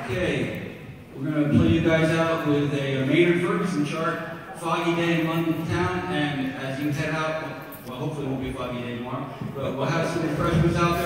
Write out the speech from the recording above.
Okay, we're going to play you guys out with a M.Ferguson chart, Foggy Day in London Town, and as you head out, well, hopefully it won't be a foggy day tomorrow, but we'll have some refreshments out there.